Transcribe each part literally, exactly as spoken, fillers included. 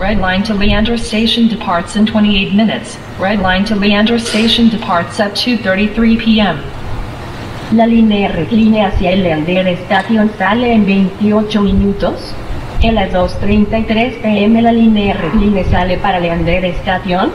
Red Line to Leander Station departs in twenty-eight minutes. Red Line to Leander Station departs at two thirty-three p m La línea Red Line hacia el Leander Station sale en veintiocho minutos. A las dos treinta y tres p m la línea Red Line sale para Leander Station.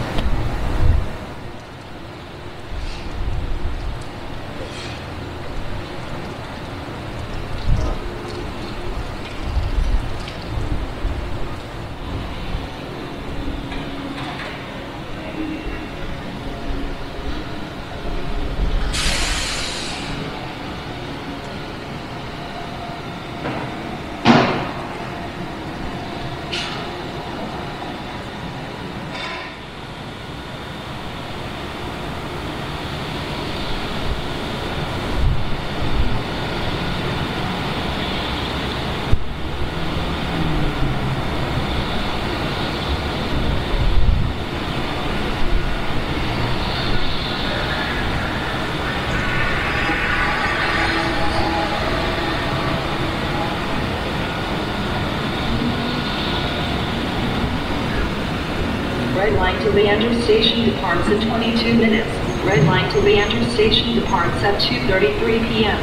Red Line to Leander Station departs in twenty-two minutes. Red Line to Leander Station departs at two thirty-three p m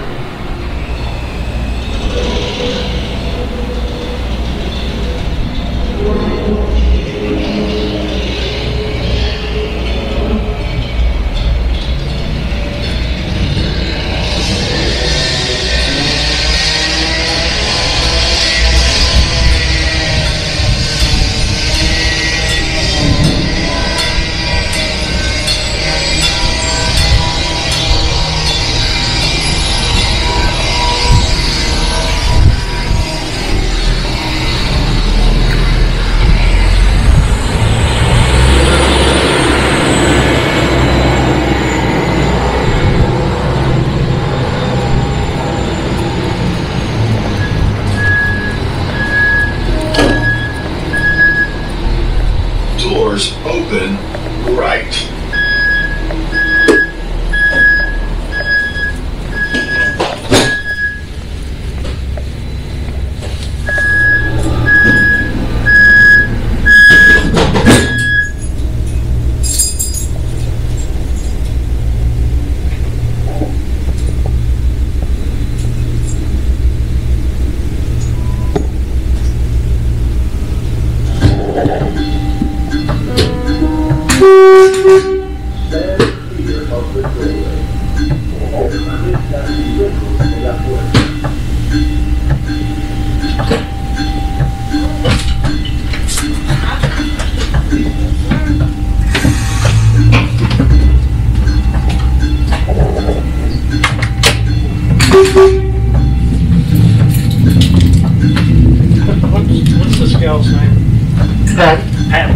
Doors open right. What's the scale's name? Pat. Pat.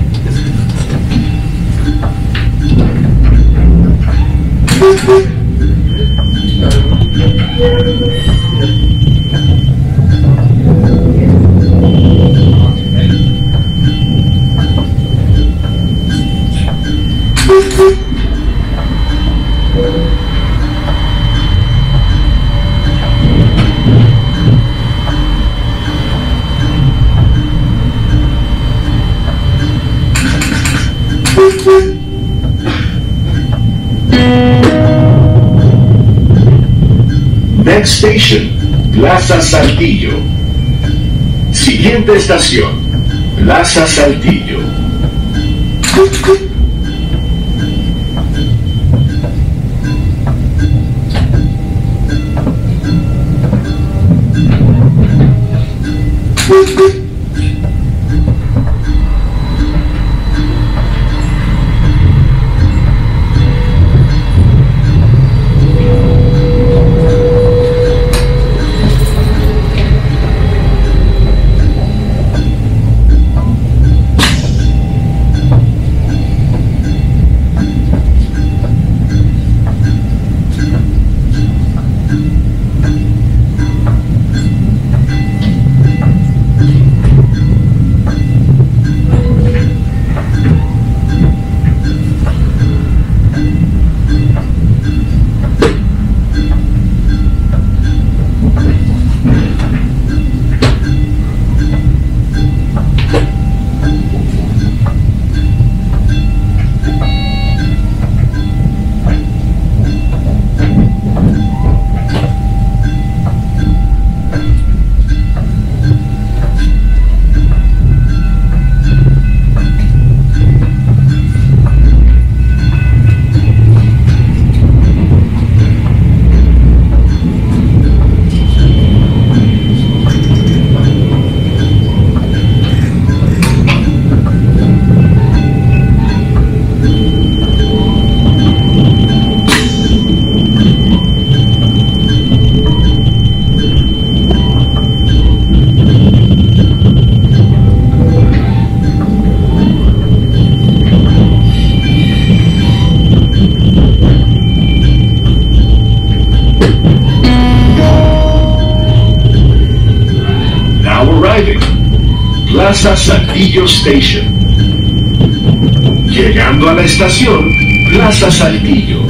Next station, Plaza Saltillo. Siguiente estación, Plaza Saltillo. Plaza Saltillo Station. Llegando a la estación, Plaza Saltillo.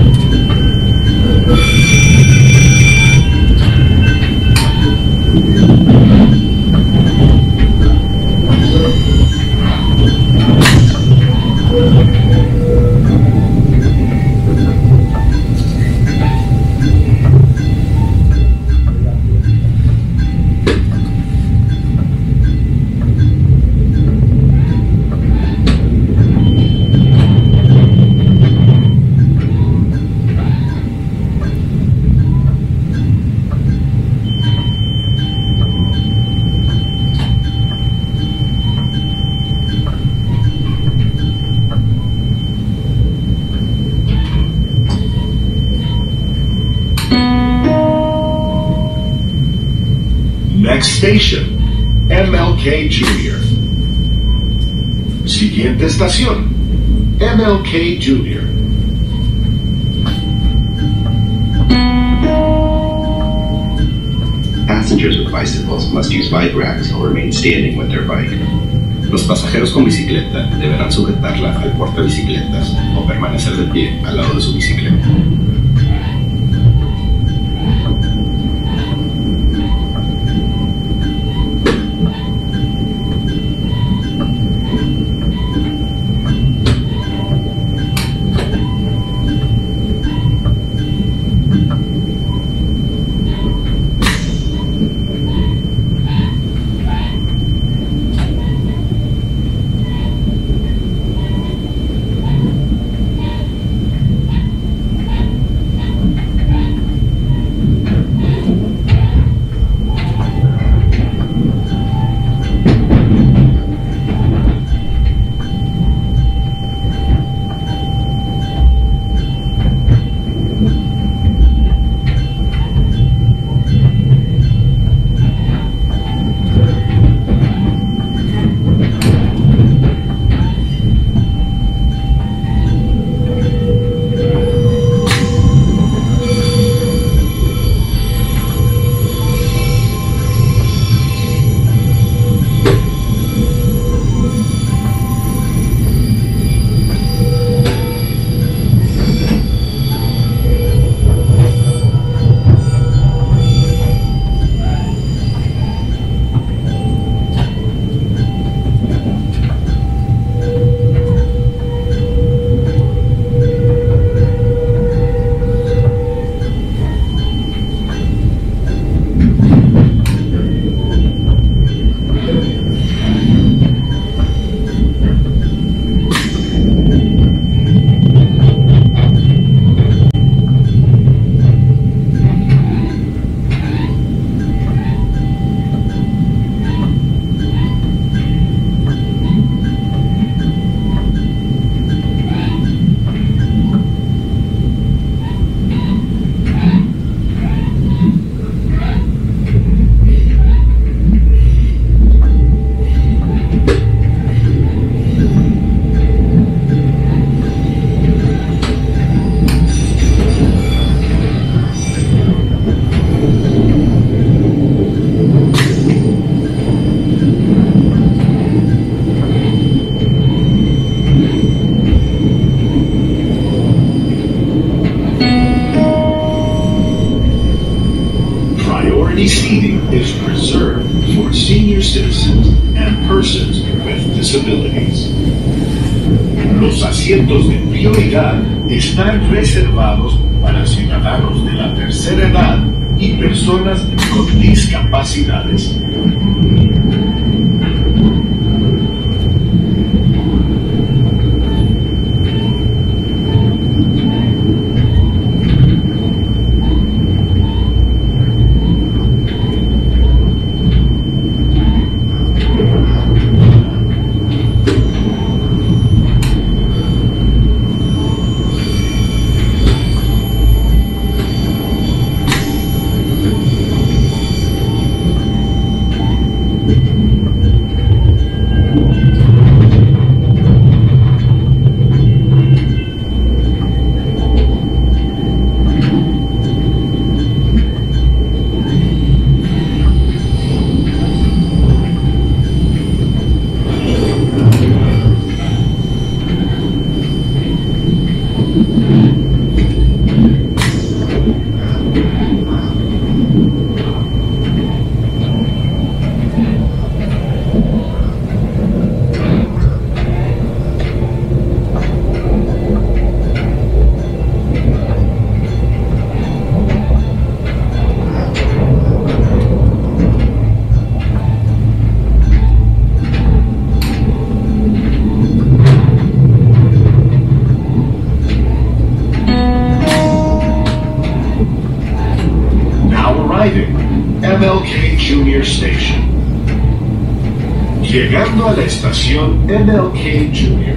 Next station, M L K Junior Siguiente estación, M L K Junior Passengers with bicycles must use bike racks or remain standing with their bike. Los pasajeros con bicicleta deberán sujetarla al portabicicletas o permanecer de pie al lado de su bicicleta. Seating is reserved for senior citizens and persons with disabilities. Los asientos de prioridad están reservados para ciudadanos de la tercera edad y personas con discapacidades. Thank you. Junior Station. Llegando a la estación M L K Junior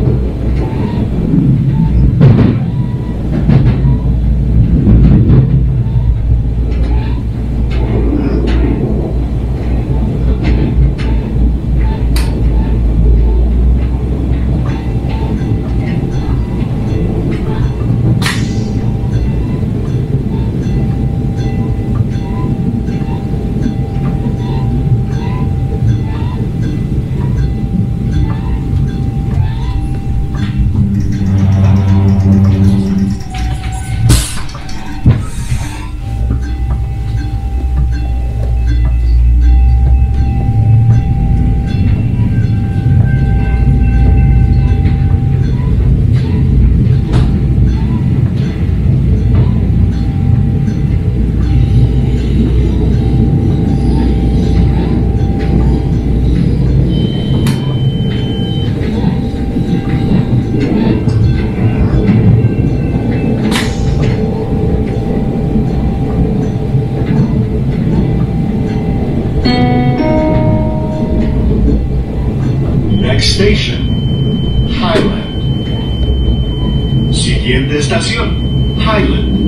Station, Highland. Siguiente estación, Highland.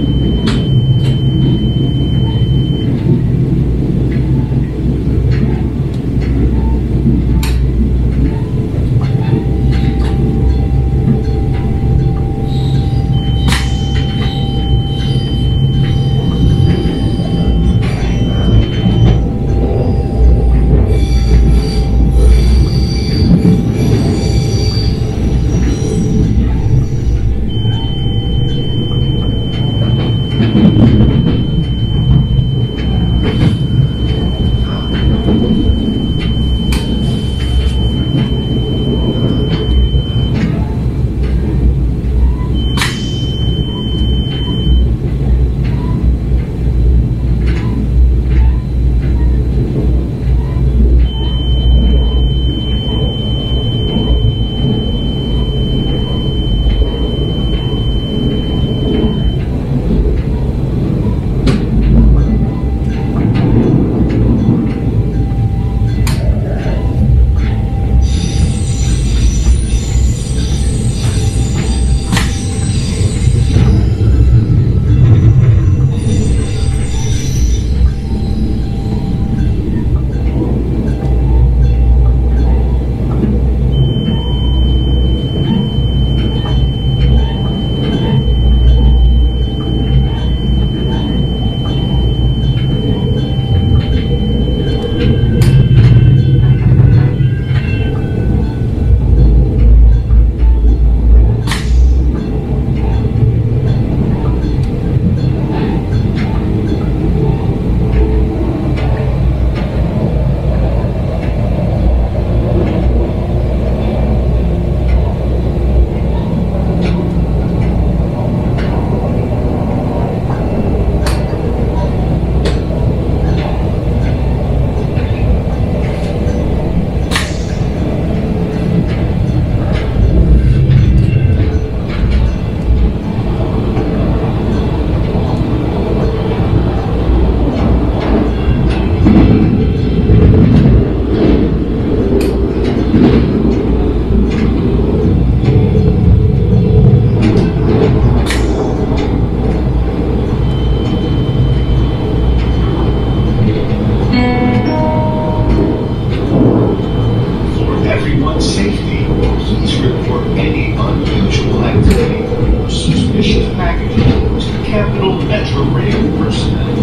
MetroRail personnel.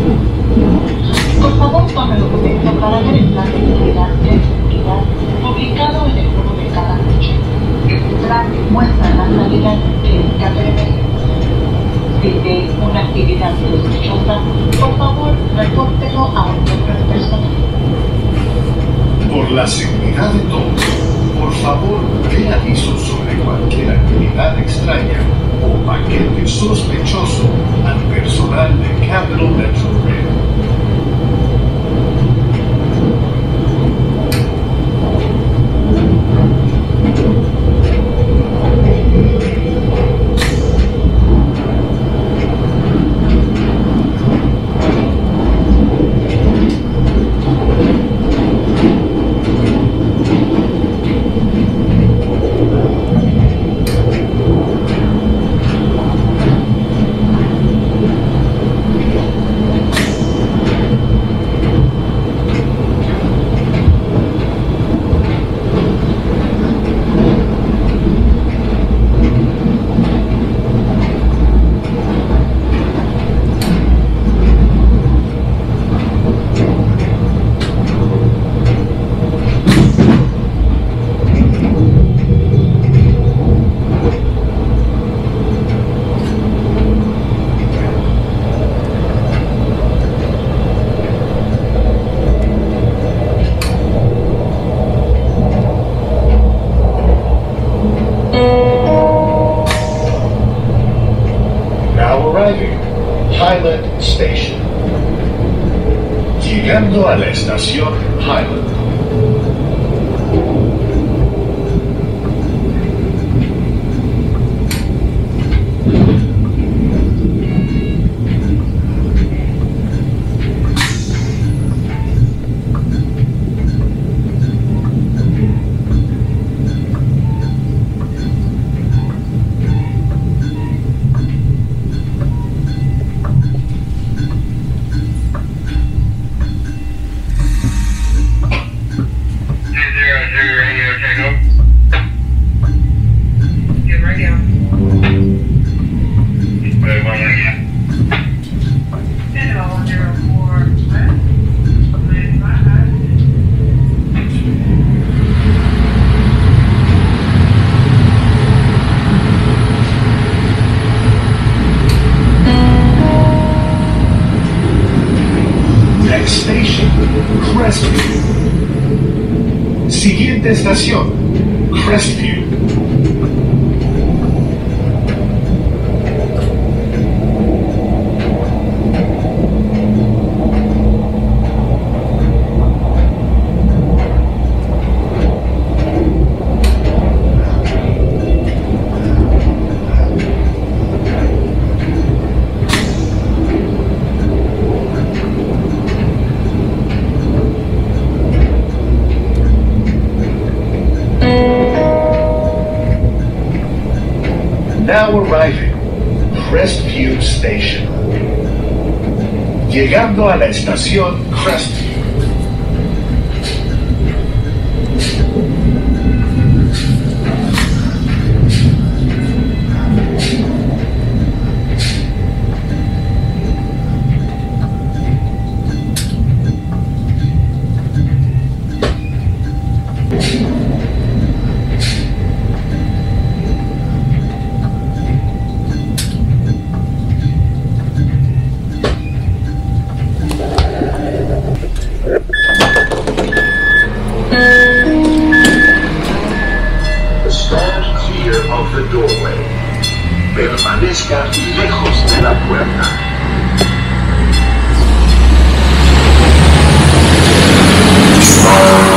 Por favor, tome documento para ver el plan de seguridad de seguridad publicado en el foro de cada noche. Este plan muestra la salida de escape de México. Si ve una actividad sospechosa, por favor, repórtelo a un miembro del personal. Por la seguridad de todos, por favor, dé avisos sobre cualquier actividad extraña o paquete sospechoso al personal de Capital MetroRail. Highland Station. Llegando a la estación Highland. Station, Crestview. Siguiente estación, Crestview. Now arriving, Crestview Station. Llegando a la estación Crestview. Permanezca lejos de la puerta. Oh.